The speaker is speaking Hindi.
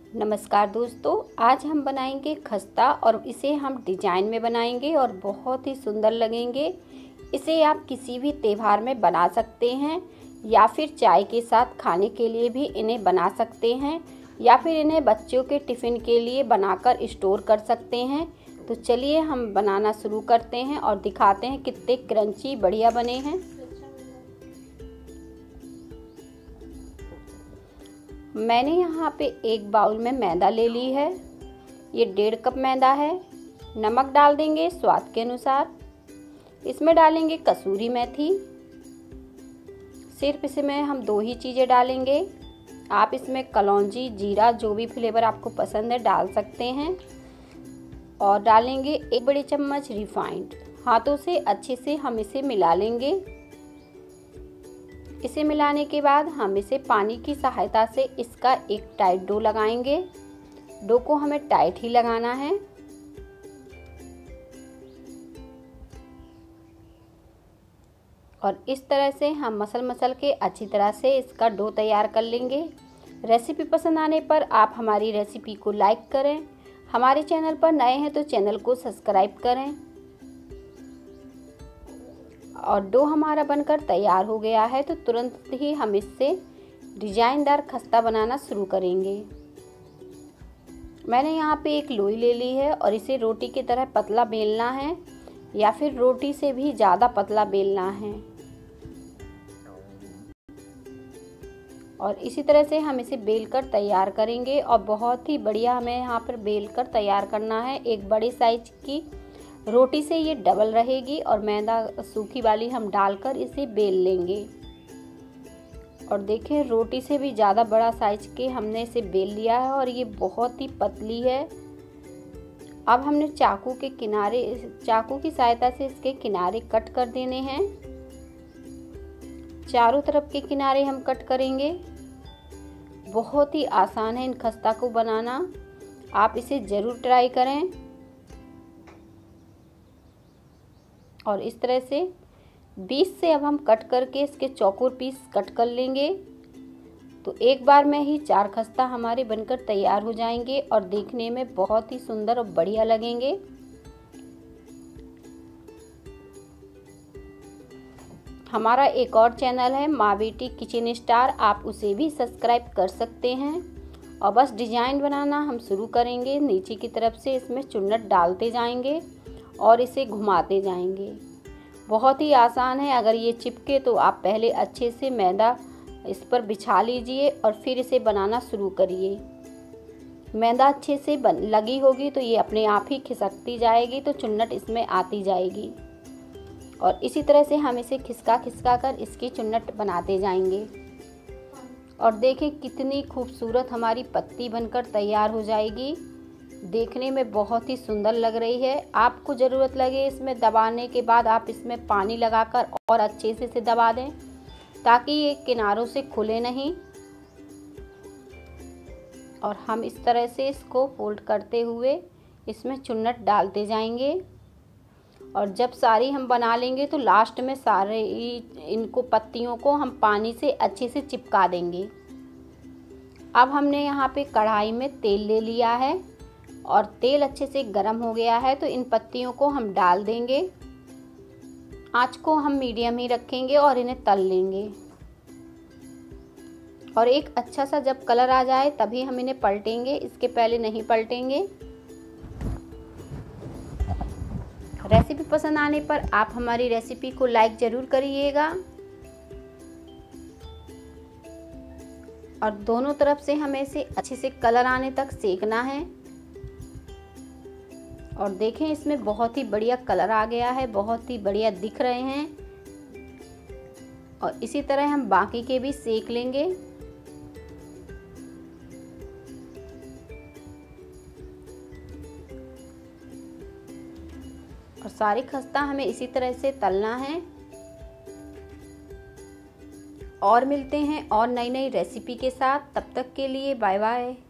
नमस्कार दोस्तों, आज हम बनाएंगे खस्ता और इसे हम डिजाइन में बनाएंगे और बहुत ही सुंदर लगेंगे। इसे आप किसी भी त्योहार में बना सकते हैं या फिर चाय के साथ खाने के लिए भी इन्हें बना सकते हैं या फिर इन्हें बच्चों के टिफ़िन के लिए बनाकर स्टोर कर सकते हैं। तो चलिए हम बनाना शुरू करते हैं और दिखाते हैं कितने क्रंची बढ़िया बने हैं। मैंने यहाँ पे एक बाउल में मैदा ले ली है। ये 1.5 कप मैदा है। नमक डाल देंगे स्वाद के अनुसार। इसमें डालेंगे कसूरी मेथी। सिर्फ इसमें हम 2 ही चीज़ें डालेंगे। आप इसमें कलौंजी, जीरा, जो भी फ्लेवर आपको पसंद है डाल सकते हैं। और डालेंगे 1 बड़ी चम्मच रिफाइंड। हाथों से अच्छे से हम इसे मिला लेंगे। इसे मिलाने के बाद हम इसे पानी की सहायता से इसका एक टाइट डो लगाएंगे। डो को हमें टाइट ही लगाना है। और इस तरह से हम मसल के अच्छी तरह से इसका डो तैयार कर लेंगे। रेसिपी पसंद आने पर आप हमारी रेसिपी को लाइक करें। हमारे चैनल पर नए हैं तो चैनल को सब्सक्राइब करें। और डो हमारा बनकर तैयार हो गया है तो तुरंत ही हम इससे डिजाइनदार खस्ता बनाना शुरू करेंगे। मैंने यहाँ पे एक लोई ले ली है और इसे रोटी की तरह पतला बेलना है या फिर रोटी से भी ज़्यादा पतला बेलना है। और इसी तरह से हम इसे बेलकर तैयार करेंगे और बहुत ही बढ़िया हमें यहाँ पर बेलकर तैयार करना है। एक बड़ी साइज की रोटी से ये डबल रहेगी और मैदा सूखी वाली हम डालकर इसे बेल लेंगे। और देखें रोटी से भी ज़्यादा बड़ा साइज के हमने इसे बेल लिया है और ये बहुत ही पतली है। अब हमने चाकू की सहायता से इसके किनारे कट कर देने हैं। चारों तरफ के किनारे हम कट करेंगे। बहुत ही आसान है इन खस्ता को बनाना, आप इसे ज़रूर ट्राई करें। और इस तरह से 20 से अब हम कट करके इसके चौकोर पीस कट कर लेंगे। तो एक बार में ही 4 खस्ता हमारे बनकर तैयार हो जाएंगे और देखने में बहुत ही सुंदर और बढ़िया लगेंगे। हमारा एक और चैनल है माँ बेटी किचन स्टार, आप उसे भी सब्सक्राइब कर सकते हैं। और बस डिजाइन बनाना हम शुरू करेंगे। नीचे की तरफ से इसमें चुन्नट डालते जाएंगे और इसे घुमाते जाएंगे। बहुत ही आसान है। अगर ये चिपके तो आप पहले अच्छे से मैदा इस पर बिछा लीजिए और फिर इसे बनाना शुरू करिए। मैदा अच्छे से लगी होगी तो ये अपने आप ही खिसकती जाएगी, तो चुन्नट इसमें आती जाएगी। और इसी तरह से हम इसे खिसका कर इसकी चुन्नट बनाते जाएंगे। और देखें कितनी खूबसूरत हमारी पत्ती बनकर तैयार हो जाएगी। देखने में बहुत ही सुंदर लग रही है। आपको ज़रूरत लगे इसमें दबाने के बाद आप इसमें पानी लगाकर और अच्छे से इसे दबा दें ताकि ये किनारों से खुले नहीं। और हम इस तरह से इसको फोल्ड करते हुए इसमें चुन्नट डालते जाएंगे। और जब सारी हम बना लेंगे तो लास्ट में सारे इनको पत्तियों को हम पानी से अच्छे से चिपका देंगे। अब हमने यहाँ पे कढ़ाई में तेल ले लिया है और तेल अच्छे से गर्म हो गया है तो इन पत्तियों को हम डाल देंगे। आंच को हम मीडियम ही रखेंगे और इन्हें तल लेंगे। और एक अच्छा सा जब कलर आ जाए तभी हम इन्हें पलटेंगे, इसके पहले नहीं पलटेंगे। रेसिपी पसंद आने पर आप हमारी रेसिपी को लाइक ज़रूर करिएगा। और दोनों तरफ से हमें इसे अच्छे से कलर आने तक सेकना है। और देखें इसमें बहुत ही बढ़िया कलर आ गया है, बहुत ही बढ़िया दिख रहे हैं। और इसी तरह हम बाकी के भी सेक लेंगे। और सारी खस्ता हमें इसी तरह से तलना है। और मिलते हैं और नई रेसिपी के साथ, तब तक के लिए बाय बाय।